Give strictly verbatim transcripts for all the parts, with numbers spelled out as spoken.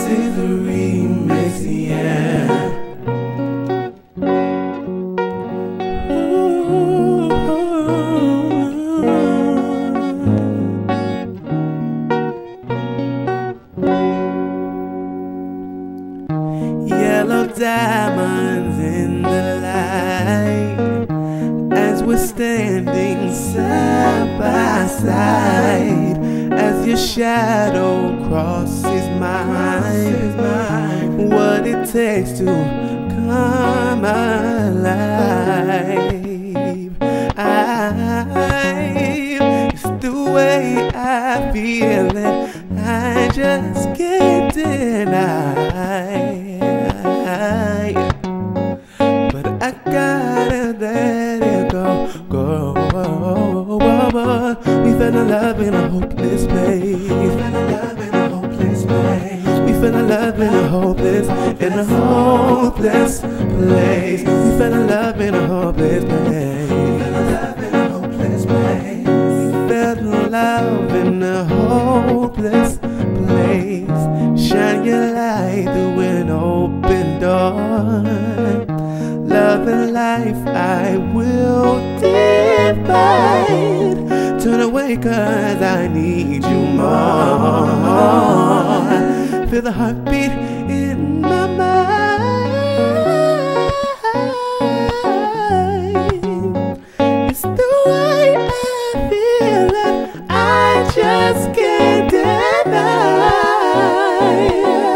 is a remix, yeah. Yellow diamonds in the light as we're standing side by side, as your shadow crosses mine. What it takes to come alive, I, it's the way I feel it, I just can't deny. But I gotta let it go, go. We fell in love in a hopeless place. We fell in love in a hopeless place. We fell in love in a hopeless, in a hopeless place. We fell in love in a hopeless place. We fell in love in a hopeless place. We fell in love in a hopeless place. Shine your light through an open door. Love and life I will divide. Turn away cause I need you more. Feel the heartbeat in my mind. It's the way I feel it, I just can't deny.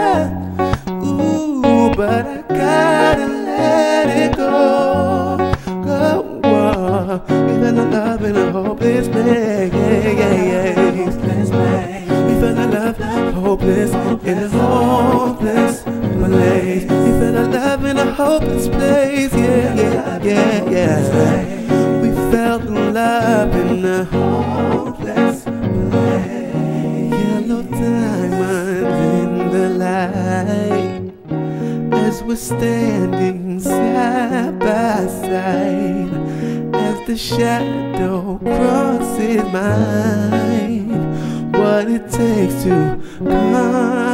Ooh, but I gotta let it go, go. We fell in love in a hopeless place, yeah, yeah, yeah. We fell in love, hopeless, in a hopeless place. We fell in love in a hopeless place, yeah, yeah, yeah, yeah. We fell in love in a hopeless place. Yellow diamonds in the light as we're standing side by side, as the shadow crosses mine. What it takes to come